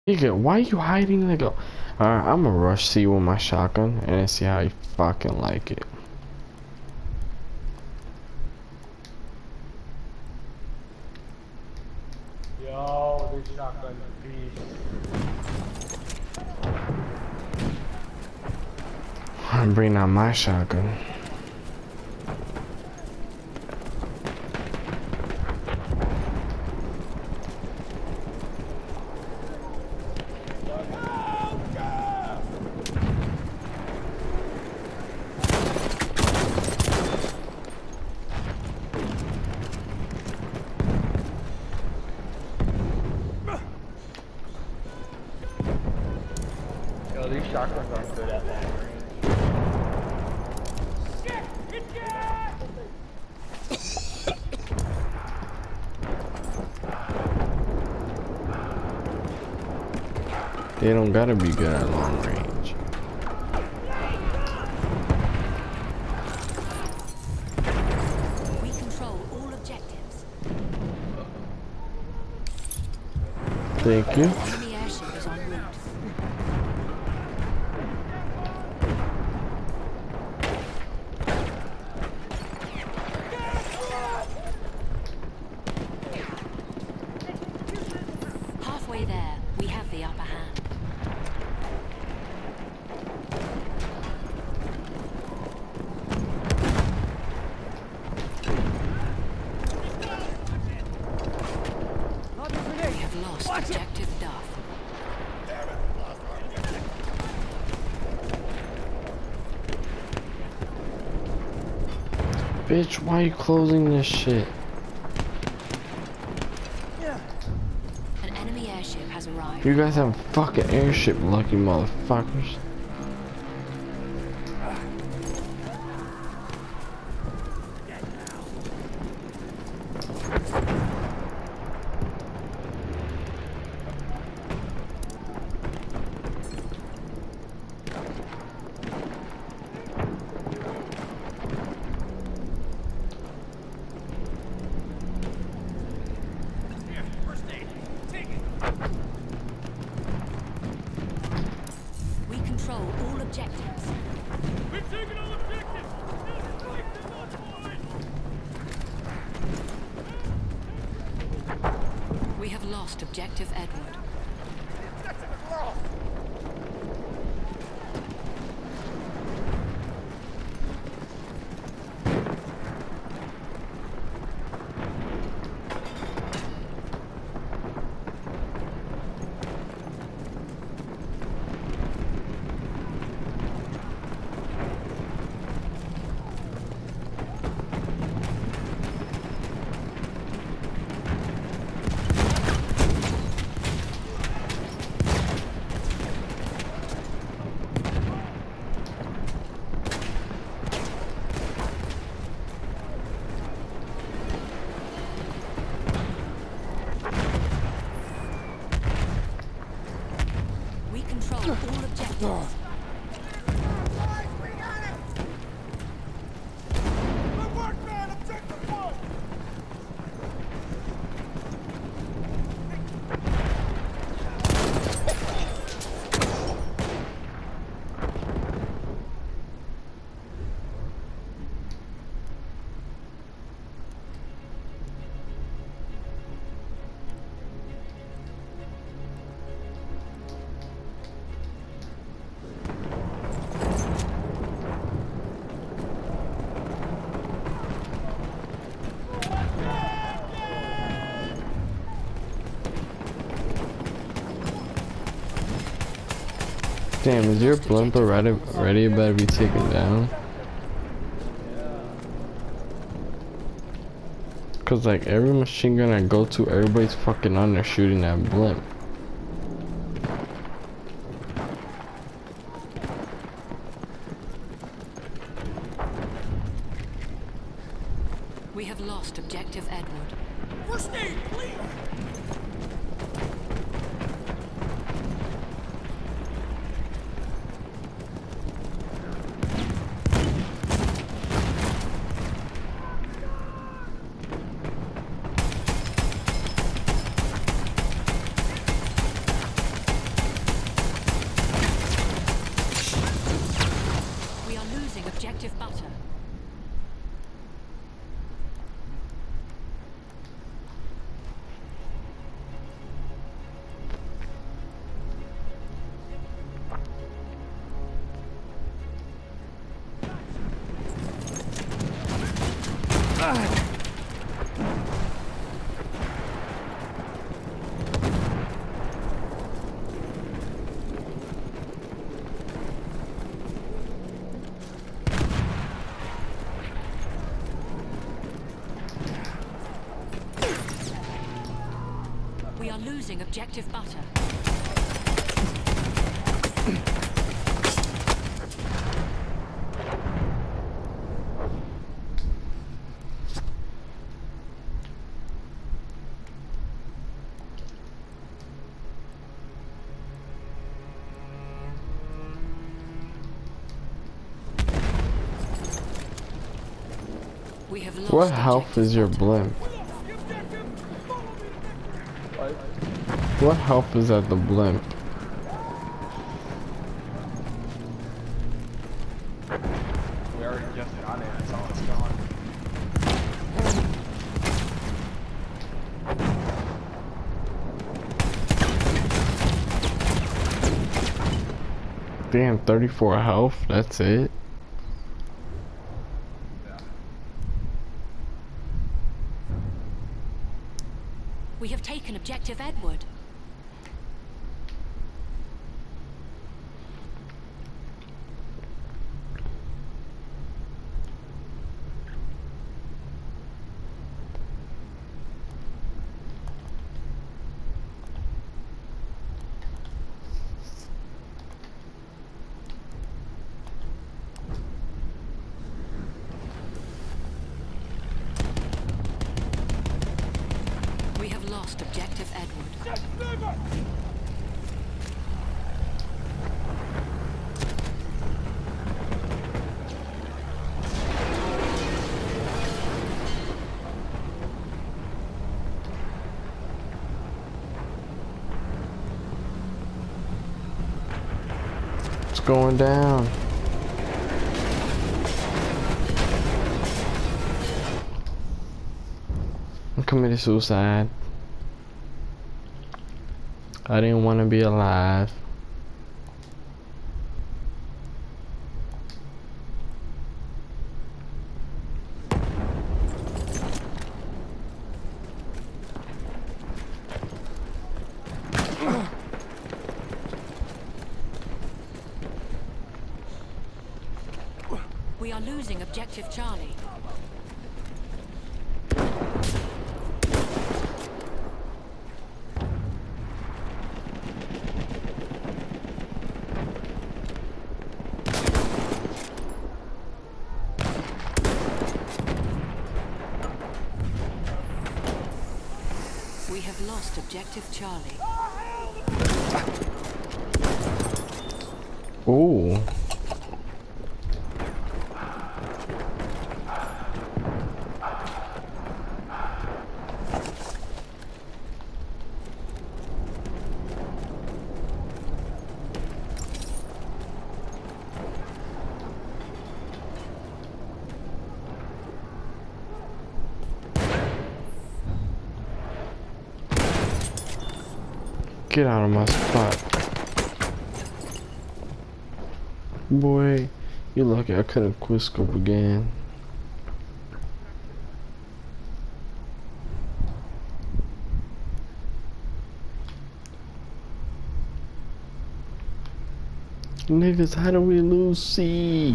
Nigga, why you hiding, nigga? Alright, I'ma rush C with my shotgun and then see how you fucking like it. Yo, this shotgun beast. I'm bringing out my shotgun. Yo, these shotguns aren't good at long range. They don't gotta be good at long range. We control all objectives. Thank you. Enemy airship is en route. Halfway there, we have the upper hand. We have lost objective Duff. Bitch, why you closing this shit? An enemy airship has arrived. You guys have a fucking airship, lucky motherfuckers. We control all objectives. We've taken all objectives! We have lost objective Edward. We control all objectives. Good work, man! Objective one! Damn, is your blimp already about to be taken down? Cause like every machine gun I go to, everybody's fucking on there shooting that blimp. We have lost objective Edward. First aid, please! objective butter. We are losing objective butter. We have lost What health is your butter. blimp? What? What health is at the blimp? We already just got it. That's all it's gone. Damn, 34 health, that's it? We have taken objective Edward. We have lost objective Edward. It's going down. I committed suicide. I didn't want to be alive. We are losing objective Charlie. We have lost objective Charlie. Ooh. Get out of my spot. Boy, you lucky I couldn't quick scope again. Niggas, how do we lose C?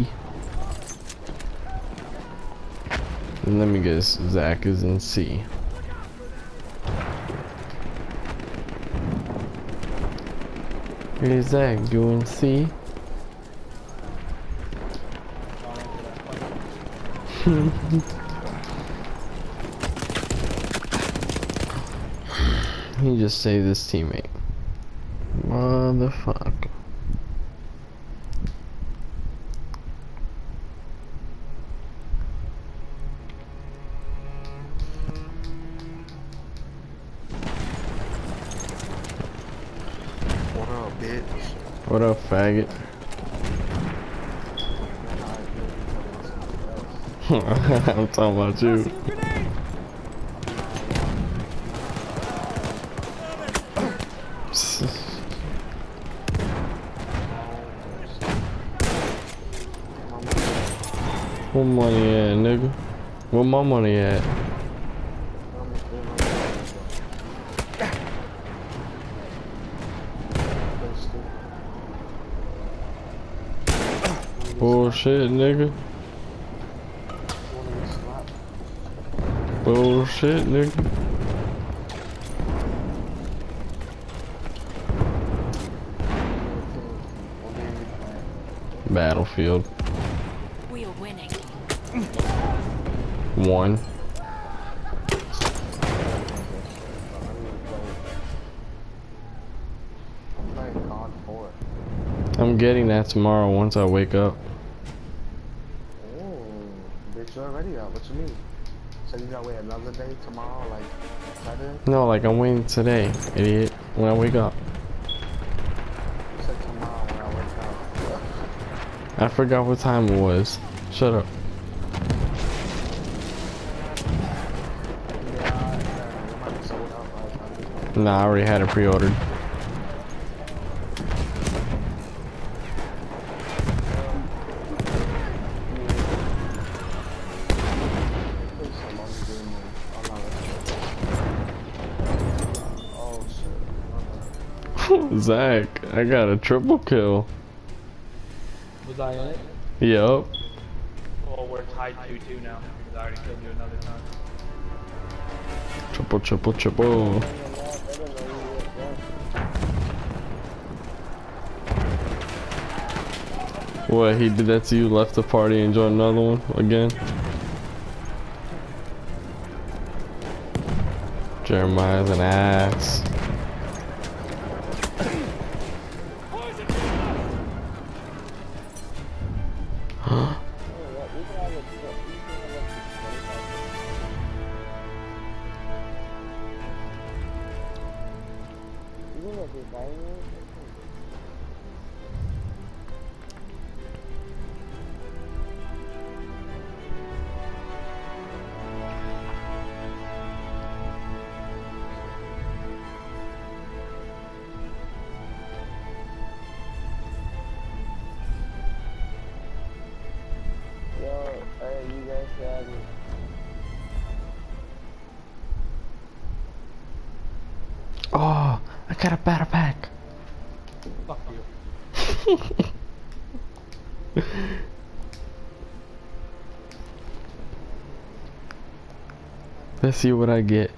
And let me guess, Zach is in C. Hey Zach, you in C? He just saved his teammate. Motherfucker. What up, bitch? What up, faggot? I'm talking about you. Tossing a grenade! Where money at, nigga? Where my money at? Bullshit, nigga. Bullshit, nigga. Battlefield. We are winning. 1. I'm getting that tomorrow once I wake up. Oh, bitch, you already up. What you mean? So you gotta wait another day tomorrow, like Saturday? No, like I'm waiting today, idiot. When I wake up. You said tomorrow when I wake up. I forgot what time it was. Shut up. Yeah, it might be sold out by the time. Nah, I already had it pre-ordered. Zach, I got a triple kill. Was I in it? Yup. Well, we're tied 2-2 now. Because I already killed you another time. Triple, triple, triple. What, he did that to you, left the party and joined another one again? Jeremiah's an ass. Oh, I got a battle pack. Fuck you. Let's see what I get.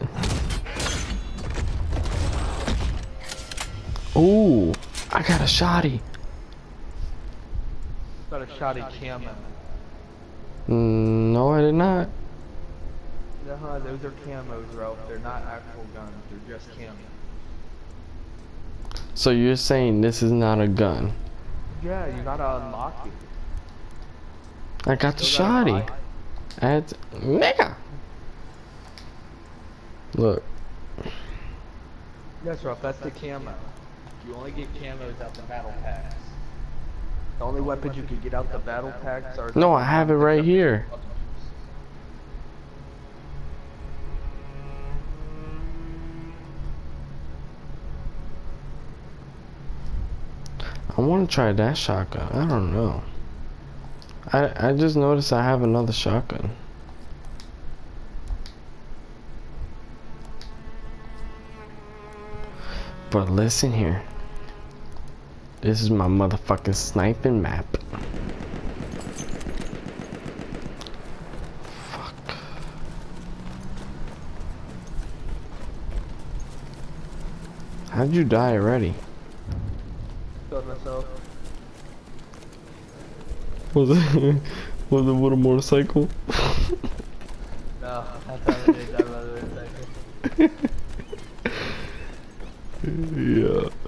Ooh, I got a shotty. Got a shoddy camo. No, I did not. Uh-huh, those are camos, Ralph. They're not actual guns. They're just camo. So you're saying this is not a gun? Yeah, you gotta unlock it. I got the Still gotta shotty. buy it. I had to, nigga. Look. Yes, Ralph, that's the camo. You only get camos out the battle packs. The only weapons you can get out the battle packs are... No, I have it right here. I want to try that shotgun. I don't know. I just noticed I have another shotgun. But listen here. This is my motherfucking sniping map. Fuck. How'd you die already? Killed myself. Was it with a motorcycle? No, that's how I did that by the way. Yeah.